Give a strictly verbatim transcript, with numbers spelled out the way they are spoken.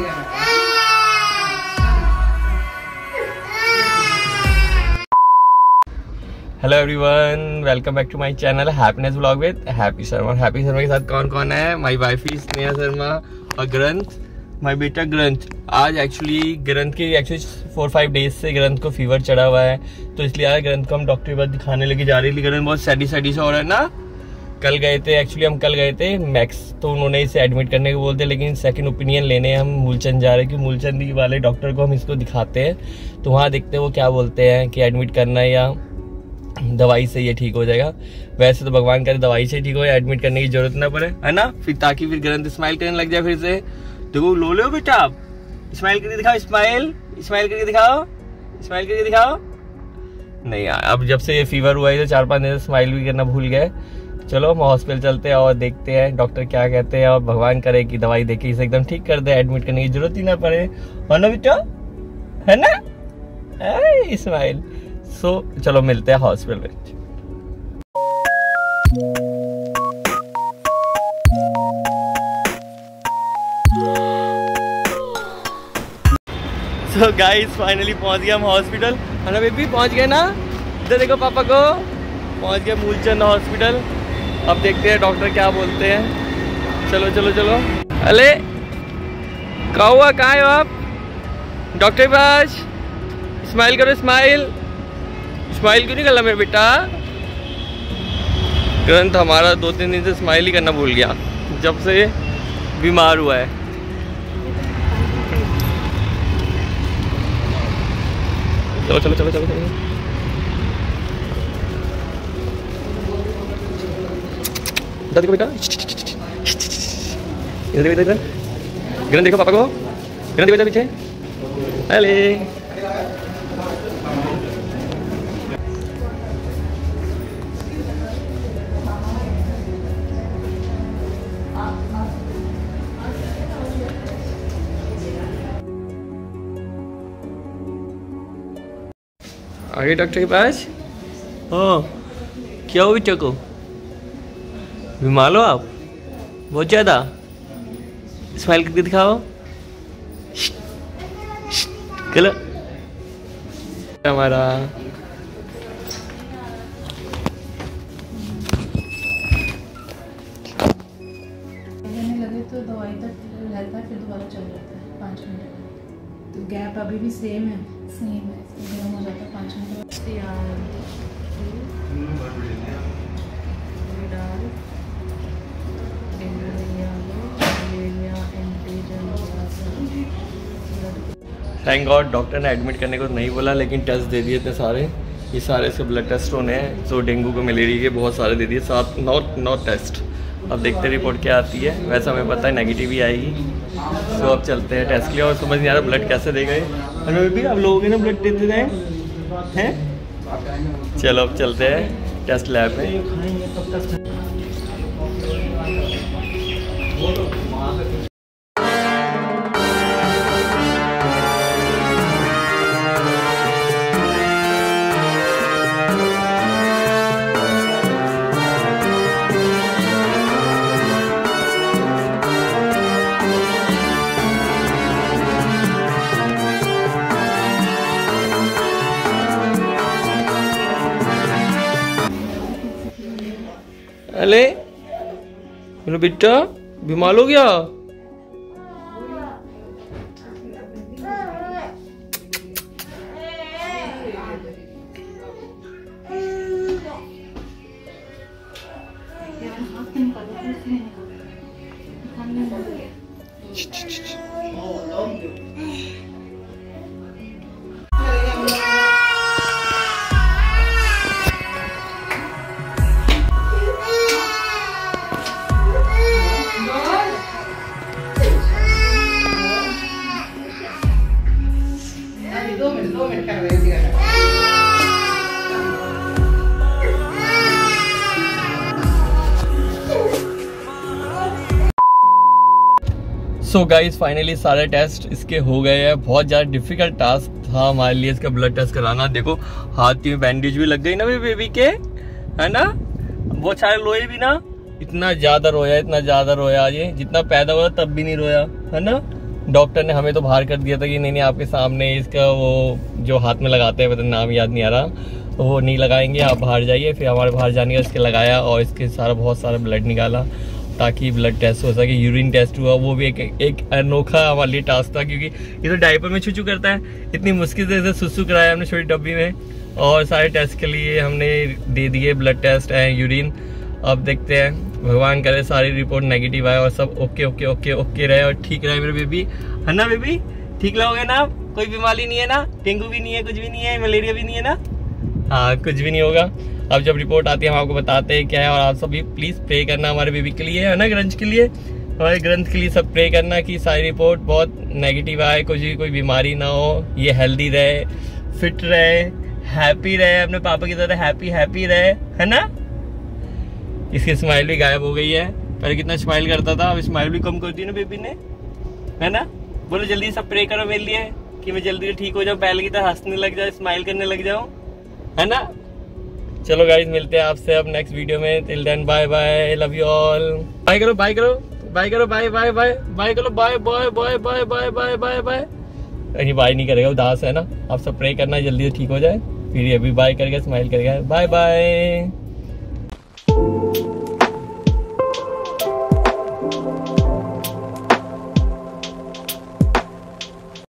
Hello everyone, welcome back to my channel happiness vlog with Happy Sharma. Happy Sharma के साथ कौन कौन है? माय वाइफ स्नेहा शर्मा और ग्रंथ, माय बेटा ग्रंथ। आज एक्चुअली ग्रंथ की एक्चुअली फोर फाइव डेज से ग्रंथ को फीवर चढ़ा हुआ है, तो इसलिए आज ग्रंथ को हम डॉक्टर के पास दिखाने लेके जा रहे हैं। ग्रंथ बहुत सैडी सैडी सा हो रहा है ना। कल गए थे, एक्चुअली हम कल गए थे मैक्स, तो उन्होंने इसे एडमिट करने को बोलते, लेकिन सेकंड ओपिनियन लेने हम मूलचंद जा रहे हैं कि मूलचंद वाले डॉक्टर को हम इसको दिखाते हैं, तो वहाँ देखते हैं वो क्या बोलते हैं कि एडमिट करना है या दवाई से ये ठीक हो जाएगा। वैसे तो भगवान करे दवाई से ठीक हो या एडमिट करने की जरूरत ना पड़े, है ना, फिर ताकि फिर ग्रंथ स्माइल करने लग जाए फिर से। देखो लो लो बेटा, आप स्माइल करके दिखाओ, स्माइल स्माइल करके दिखाओ, स्माइल करके दिखाओ। नहीं यार, अब जब से ये फीवर हुआ है तो चार पाँच दिन से स्माइल भी करना भूल गए। चलो हम हॉस्पिटल चलते हैं और देखते हैं डॉक्टर क्या कहते हैं, और भगवान करे कि दवाई देके इसे एकदम ठीक कर दे, एडमिट करने की जरूरत ही ना पड़े, है ना बेटा, है ना, स्माइल। सो so, चलो मिलते हैं हॉस्पिटल में। सो गाइस फाइनली पहुंच गए हम हॉस्पिटल, है ना बेबी, पहुंच गए ना। इधर देखो पापा को, पहुंच गए मूलचंद हॉस्पिटल। अब देखते हैं डॉक्टर क्या बोलते हैं। चलो चलो चलो। अरे कहाँ हुआ, कहाँ हो आप? डॉक्टर के पास। स्माइल करो, स्माइल स्माइल क्यों नहीं करना मेरा बेटा? ग्रंथ हमारा दो तीन दिन से स्माइल ही करना भूल गया जब से बीमार हुआ है। चलो चलो चलो चलो चलो। देखो बेटा, इधर इधर इधर। ग्रंथ देखो पापा को, ग्रंथ देखो पीछे। अरे आगे डॉक्टर के पास। हाँ क्या हो बेटा को, बीमार हो आप बहुत ज़्यादा? स्माइल करके दिखाओ, चलो हमारा। लगे तो दवाई तक रहता है, फिर दोबारा चल जाता है पाँच मिनट। तो गैप अभी भी सेम है, सेम है, गर्म हो जाता है पाँच मिनट बाद। थैंक गॉड डॉक्टर ने एडमिट करने को नहीं बोला, लेकिन टेस्ट दे दिए थे सारे। ये सारे इसके ब्लड टेस्ट होने हैं, जो डेंगू को मलेरिया के बहुत सारे दे दिए, सात नौ नौ टेस्ट। अब देखते रिपोर्ट क्या आती है। वैसा हमें पता है नेगेटिव ही आएगी, तो अब चलते हैं टेस्ट के लिए। और समझ नहीं आ रहा ब्लड कैसे दे गए। अरे भी आप लोगों के ना ब्लड देते हैं हैं। चलो अब चलते हैं टेस्ट लैब में। अरे मेरा बेटा बीमार हो गया। सो गाइस फाइनली सारे टेस्ट इसके हो गए हैं। बहुत ज़्यादा डिफिकल्ट टास्क था हमारे लिए इसका ब्लड टेस्ट कराना। देखो हाथ में बैंडेज भी लग गई ना बेबी के, है ना। वो सारे रोए भी ना, इतना ज़्यादा रोया इतना ज़्यादा रोया। ये जितना पैदा हुआ तब भी नहीं रोया, है ना। डॉक्टर ने हमें तो बाहर कर दिया था कि नहीं नहीं आपके सामने इसका वो जो हाथ में लगाते हैं, मतलब नाम याद नहीं आ रहा, तो वो नहीं लगाएंगे, आप बाहर जाइए। फिर हमारे बाहर जाने का इसके लगाया और इसके सारा बहुत सारा ब्लड निकाला ताकि ब्लड टेस्ट हो सके। यूरिन टेस्ट हुआ, वो भी एक एक अनोखा हमारे लिए टास्क था क्योंकि ये तो डायपर में छुचू करता है। इतनी मुश्किल से सुसु कराया हमने छोटी डब्बी में और सारे टेस्ट के लिए हमने दे दिए, ब्लड टेस्ट है, यूरिन। अब देखते हैं, भगवान करे सारी रिपोर्ट नेगेटिव आए और सब ओके ओके ओके ओके रहे और ठीक रहे मेरे बेबी, है ना बेबी? ठीक रहोगे ना? कोई बीमारी नहीं है ना? डेंगू भी नहीं है, कुछ भी नहीं है, मलेरिया भी नहीं है ना? हाँ, कुछ भी नहीं होगा। अब जब रिपोर्ट आती है हम आपको बताते हैं क्या है। और आप सभी प्लीज प्रे करना हमारे बेबी के लिए, है ना, ग्रंथ के लिए, हमारे ग्रंथ के लिए सब प्रे करना कि सारी रिपोर्ट बहुत नेगेटिव आए, कुछ भी कोई बीमारी ना हो, ये हेल्दी रहे, फिट रहे, हैप्पी रहे, अपने पापा की तरह हैप्पी हैप्पी रहे, है ना। इसकी स्माइल भी गायब हो गई है, पहले कितना स्माइल करता था, अब स्माइल भी कम कर दी ना बेबी ने, है ना। बोलो जल्दी सब प्रे करो मेरे लिए कि मैं जल्दी ठीक हो जाऊं, पहले की तरह हंसने लग जाऊं, स्माइल करने लग जाऊं, है ना। चलो गाइस, मिलते हैं आपसे अब नेक्स्ट वीडियो में। Till then bye bye, love you all. Bye करो बाय करो बाय करो बाय बाय बाय बाय करो, bye bye bye bye bye bye bye bye. कहीं बाय नहीं करेगा, उदास है ना। आप सब प्रे करना जल्दी से ठीक हो जाए, फिर ये भी बाय करके स्माइल करेगा। Bye bye.